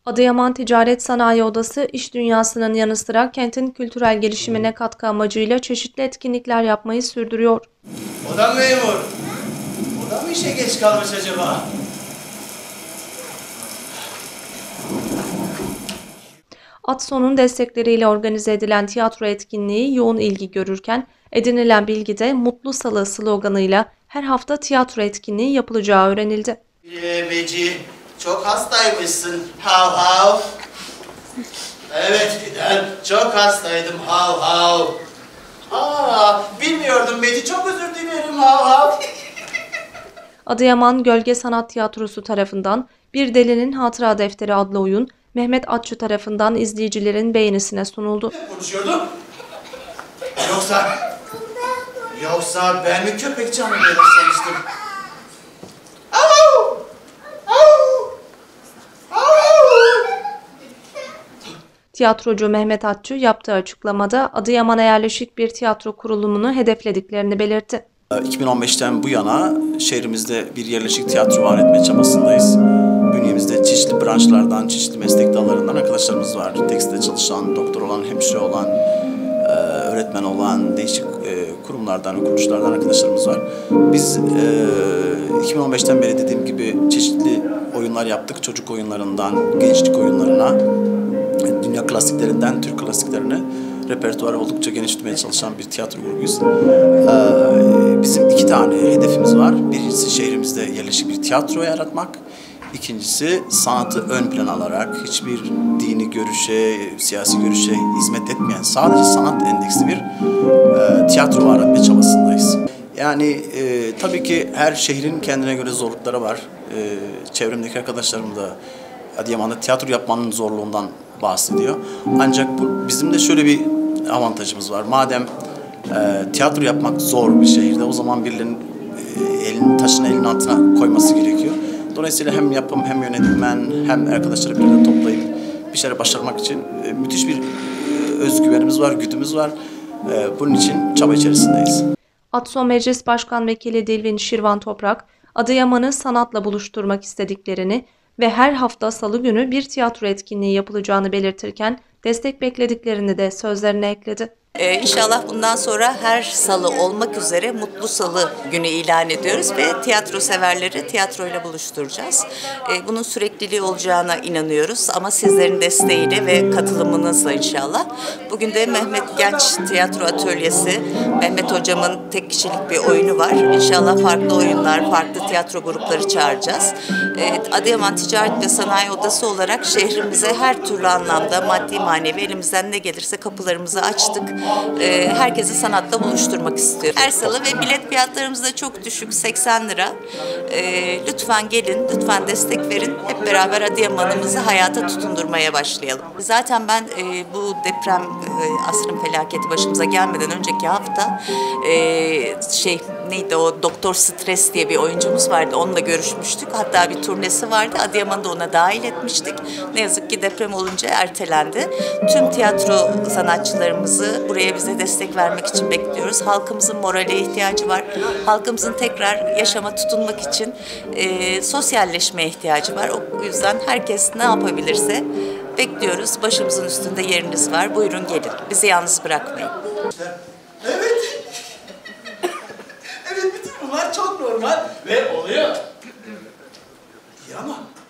Adıyaman Ticaret Sanayi Odası, iş dünyasının yanı sıra kentin kültürel gelişimine katkı amacıyla çeşitli etkinlikler yapmayı sürdürüyor. Odam memur. Odam mı işe geç kalmış acaba? ATSO'nun destekleriyle organize edilen tiyatro etkinliği yoğun ilgi görürken, edinilen bilgide "Mutlu Salı" sloganıyla her hafta tiyatro etkinliği yapılacağı öğrenildi. Yemeci, çok hastaymışsın. Hav hav. Evet Fidan, çok hastaydım. Hav hav. Bilmiyordum Meci, çok özür dilerim. Hav hav. Adıyaman Gölge Sanat Tiyatrosu tarafından "Bir Delinin Hatıra Defteri" adlı oyun, Mehmet Atçı tarafından izleyicilerin beğenisine sunuldu. Ne konuşuyordum? Yoksa ben mi köpek canımla rastlamıştım? Tiyatrocu Mehmet Atçı yaptığı açıklamada Adıyaman'a yerleşik bir tiyatro kurulumunu hedeflediklerini belirtti. 2015'ten bu yana şehrimizde bir yerleşik tiyatro var etme çabasındayız. Bünyemizde çeşitli branşlardan, çeşitli meslek dallarından arkadaşlarımız var. Tekstilde çalışan, doktor olan, hemşire olan, öğretmen olan, değişik kurumlardan, kuruluşlardan arkadaşlarımız var. Biz 2015'ten beri dediğim gibi çeşitli oyunlar yaptık. Çocuk oyunlarından, gençlik oyunlarına, dünya klasiklerinden Türk klasiklerine repertuarı oldukça genişletmeye çalışan bir tiyatro grubuyuz. Bizim iki tane hedefimiz var. Birincisi şehrimizde yerleşik bir tiyatro yaratmak. İkincisi sanatı ön plana alarak hiçbir dini görüşe, siyasi görüşe hizmet etmeyen sadece sanat endeksli bir tiyatro var etme çabasındayız. Yani tabii ki her şehrin kendine göre zorlukları var. Çevremdeki arkadaşlarım da Adıyaman'da tiyatro yapmanın zorluğundan bahsediyor. Ancak bizim de şöyle bir avantajımız var. Madem tiyatro yapmak zor bir şehirde, o zaman birilerinin taşını elinin altına koyması gerekiyor. Dolayısıyla hem yapım, hem yönetmen, hem arkadaşları bir arada toplayıp bir şeyler başarmak için müthiş bir özgüvenimiz var, güdümüz var. Bunun için çaba içerisindeyiz. ATSO Meclis Başkan Vekili Dilvin Şirvan Toprak, Adıyaman'ı sanatla buluşturmak istediklerini ve her hafta Salı günü bir tiyatro etkinliği yapılacağını belirtirken destek beklediklerini de sözlerine ekledi. İnşallah bundan sonra her salı olmak üzere Mutlu Salı günü ilan ediyoruz ve tiyatro severleri tiyatroyla buluşturacağız. Bunun sürekliliği olacağına inanıyoruz ama sizlerin desteğiyle ve katılımınızla inşallah. Bugün de Mehmet Genç Tiyatro Atölyesi, Mehmet Hocam'ın tek kişilik bir oyunu var. İnşallah farklı oyunlar, farklı tiyatro grupları çağıracağız. Adıyaman Ticaret ve Sanayi Odası olarak şehrimize her türlü anlamda maddi manevi elimizden ne gelirse kapılarımızı açtık. Herkesi sanatla buluşturmak istiyoruz. Her salı ve bilet fiyatlarımız da çok düşük, 80 lira. Lütfen gelin, lütfen destek verin. Hep beraber Adıyaman'ımızı hayata tutundurmaya başlayalım. Zaten ben bu deprem asrın felaketi başımıza gelmeden önceki hafta neydi o Doktor Stres diye bir oyuncumuz vardı. Onunla görüşmüştük. Hatta bir turnesi vardı. Adıyaman'da ona dahil etmiştik. Ne yazık ki deprem olunca ertelendi. Tüm tiyatro sanatçılarımızı buraya bize destek vermek için bekliyoruz. Halkımızın morale ihtiyacı var. Halkımızın tekrar yaşama tutunmak için sosyalleşmeye ihtiyacı var. O yüzden herkes ne yapabilirse bekliyoruz. Başımızın üstünde yeriniz var. Buyurun gelin. Bizi yalnız bırakmayın. Evet. Evet, bütün bunlar çok normal ve oluyor. İyi ama